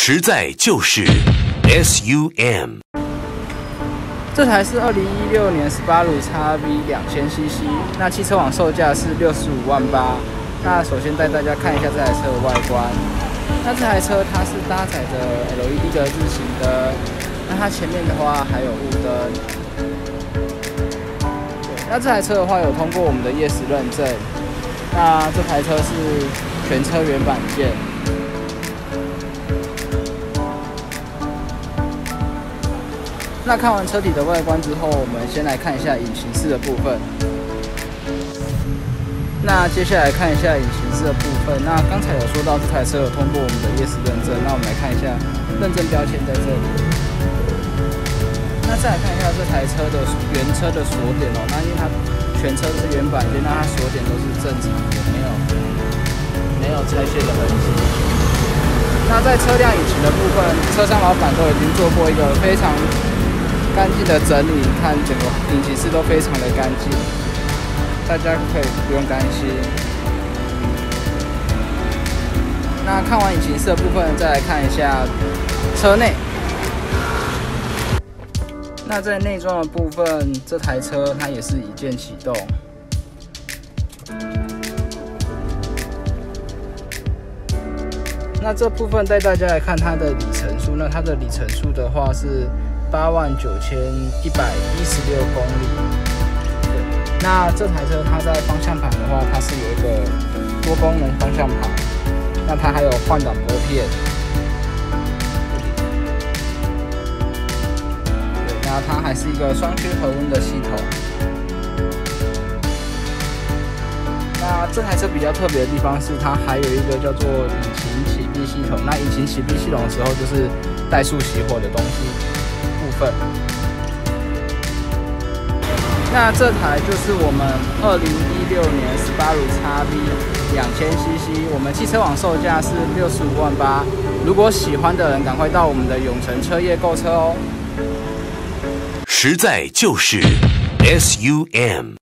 实在就是 SUM。 这台是2016年Subaru XV2000cc， 那汽车网售价是65.8万。那首先带大家看一下这台车的外观。那这台车它是搭载着 LED 的日行灯，那它前面的话还有雾灯。那这台车的话有通过我们的ES认证。那这台车是全车原版件。那看完车体的外观之后，我们先来看一下引擎室的部分。那接下来看一下引擎室的部分。那刚才有说到这台车有通过我们的ES认证，那我们来看一下认证标签在这里。那再来看一下这台车的原车的锁点哦。那因为它全车是原版件，那它锁点都是正常的，没有拆卸的痕迹。那在车辆引擎的部分，车商老板都已经做过一个非常干净的整理，看整个引擎室都非常的干净，大家可以不用担心。那看完引擎室的部分，再来看一下车内。那在内装的部分，这台车它也是一键启动。那这部分带大家来看它的里程数，那它的里程数的话是89116公里。对，那这台车它在方向盘的话，它是有一个多功能方向盘，那它还有换挡拨片。对，那它还是一个双区和温的系统。那这台车比较特别的地方是，它还有一个叫做引擎启闭系统。那引擎启闭系统的时候，就是怠速熄火的东西部分。那这台就是我们2016年Subaru XV2000cc， 我们汽车网售价是65.8万。如果喜欢的人，赶快到我们的永诚车业购车哦。 实在就是 SUM。